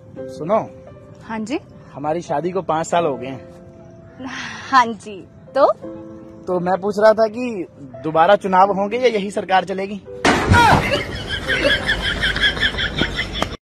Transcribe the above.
सुनो। हाँ जी। हमारी शादी को 5 साल हो गए हैं। हाँ जी। तो मैं पूछ रहा था कि दोबारा चुनाव होंगे या यही सरकार चलेगी?